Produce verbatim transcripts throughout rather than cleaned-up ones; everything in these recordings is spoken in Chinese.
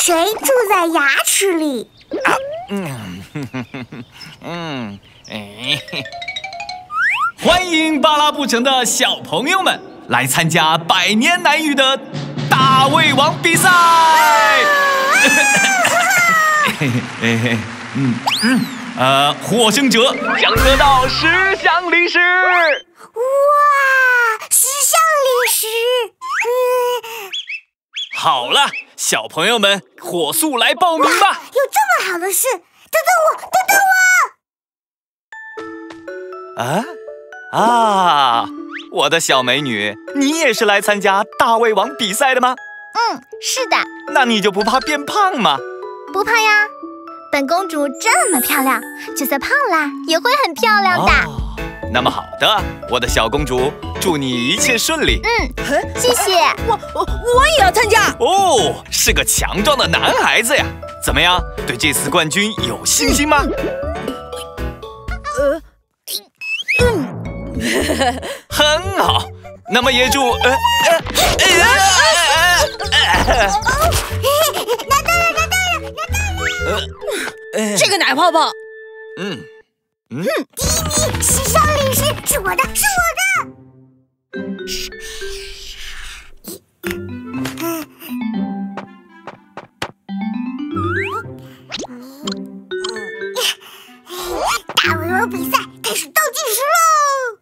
谁住在牙齿里？ 啊，嗯，嗯，哎，欢迎巴拉布城的小朋友们来参加百年难遇的大胃王比赛。嗯嗯，呃，获胜者将得到十项零食。 哇，十项零食！嗯， 好了，小朋友们，火速来报名吧！ 有这么好的事？等等我，等等我！啊啊！我的小美女，你也是来参加大胃王比赛的吗？ 嗯，是的。 那你就不怕变胖吗？ 不怕呀，本公主这么漂亮，就算胖了也会很漂亮的。 哦，那么好的，我的小公主，祝你一切顺利。 嗯，谢谢。 我我我也要参加。 哦，是个强壮的男孩子呀。怎么样，对这次冠军有信心吗？ 呃， 嗯，很好。那么也祝呃呃呃呃。 拿到了，拿到了，拿到了！ 呃，这个奶泡泡， 嗯嗯， 第一名，十项零食是我的，是我的。大胃王比赛开始倒计时喽！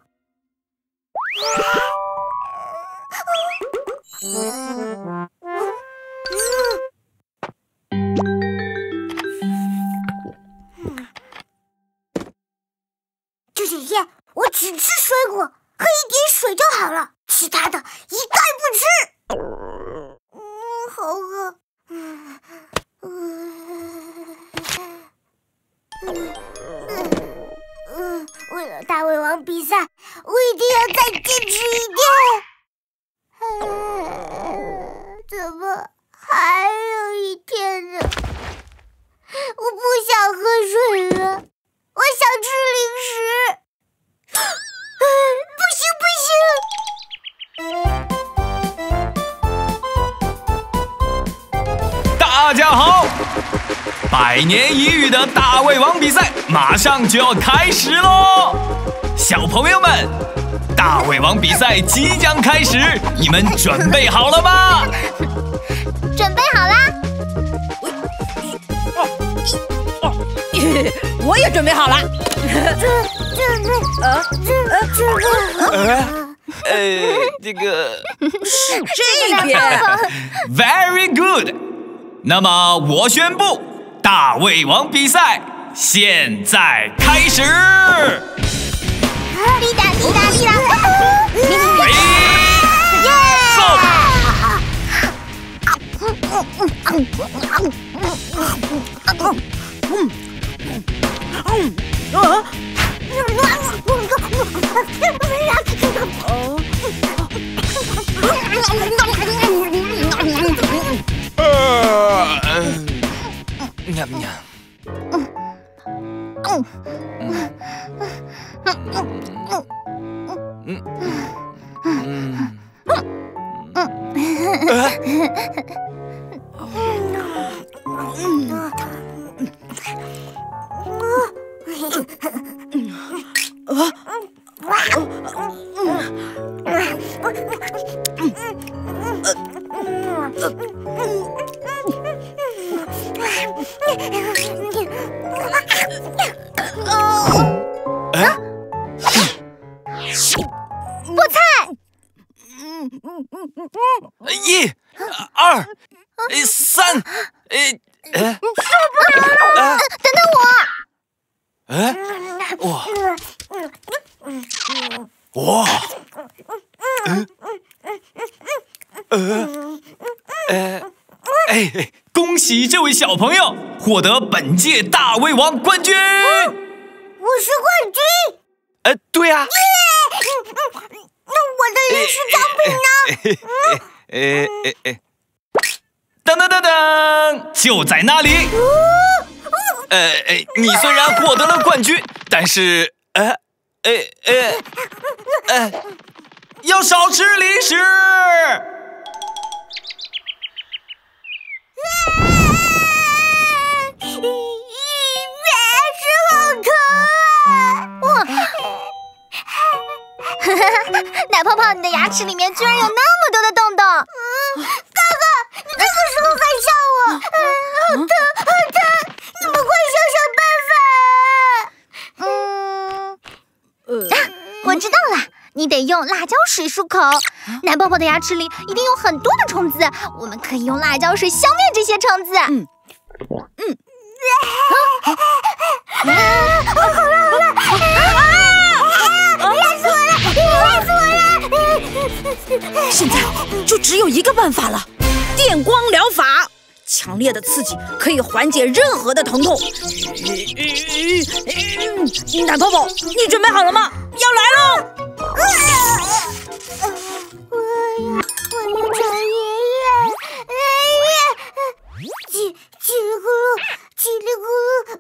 这几天我只吃水果，喝一点水就好了，其他的一概不吃。嗯，好饿。嗯嗯嗯嗯，为了大胃王比赛，我一定要再坚持一点。怎么还有一天呢？我不想喝水了，我想吃零食。不行不行！大家好，百年一遇的大胃王比赛马上就要开始喽！小朋友们，大胃王比赛即将开始，你们准备好了吗？ 准备好啦！ 我也准备好了。 这这个呃这这个呃呃，这个是这边。 Very good。那么我宣布，大胃王比赛现在开始。 滴答滴答滴答。 哎喵喵。嗯嗯嗯嗯。 菠菜。 一、二、三，哎哎， 等等我！ 哎，哇哇，嗯呃呃哎，恭喜这位小朋友获得本届大胃王冠军！ 我是冠军。 呃，对呀。 那我的零食奖品呢？ 呃呃呃，噔噔噔噔，就在那里。呃呃，你虽然获得了冠军，但是呃呃呃呃，要少吃零食。 奶泡泡，你的牙齿里面居然有那么多的洞洞！ 嗯，哥哥，你这个时候还笑我，嗯，好疼，好疼！你们快想想办法！嗯， 啊，我知道了。你得用辣椒水漱口，奶泡泡的牙齿里一定有很多的虫子，我们可以用辣椒水消灭这些虫子。嗯嗯， 啊，好了好了，啊！压死我了，压死我了！ 现在就只有一个办法了，电光疗法。强烈的刺激可以缓解任何的疼痛。奶泡泡，你准备好了吗？要来喽！ 我要，我要找爷爷，爷爷！叽叽里咕噜，叽里咕噜，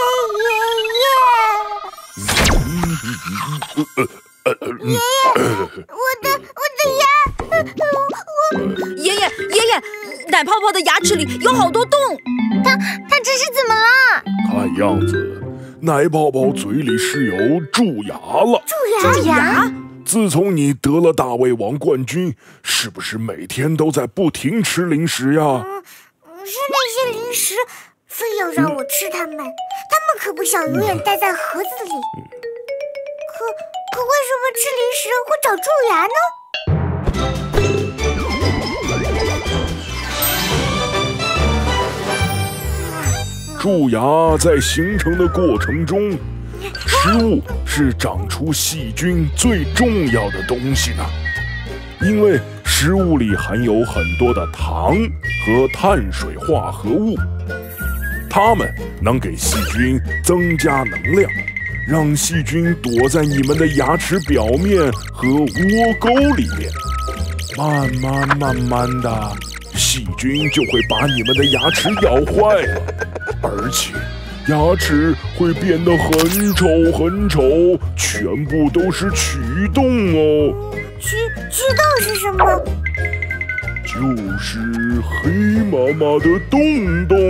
变爷爷！爷爷，我的我的牙，我爷爷爷爷，奶泡泡的牙齿里有好多洞， 他他这是怎么了？ 看样子，奶泡泡嘴里是有蛀牙了。 蛀牙？ 蛀牙？ 自从你得了大胃王冠军，是不是每天都在不停吃零食呀？ 嗯，是那些零食，非要让我吃它们，它们可不想永远待在盒子里。可可为什么吃零食会长蛀牙呢？ 蛀牙在形成的过程中，食物是长出细菌最重要的东西呢。因为食物里含有很多的糖和碳水化合物，它们能给细菌增加能量，让细菌躲在你们的牙齿表面和窝沟里面。慢慢慢慢的，细菌就会把你们的牙齿咬坏了，而且牙齿会变得很丑很丑，全部都是蛆洞哦。 蛆蛆洞是什么？ 就是黑麻麻的洞洞。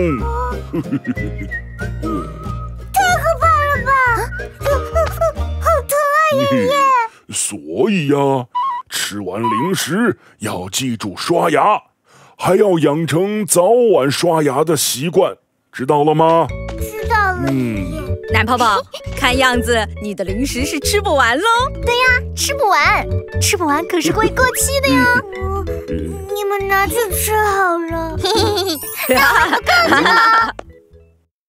太可怕了吧！好疼啊，爷爷！ 所以呀、啊，吃完零食要记住刷牙，还要养成早晚刷牙的习惯，知道了吗？ 知道了，爷爷。 奶泡泡，看样子你的零食是吃不完喽。 对呀，吃不完，吃不完可是会过期的呀。 我，你们拿去吃好了。 嘿嘿嘿，那我不客气了。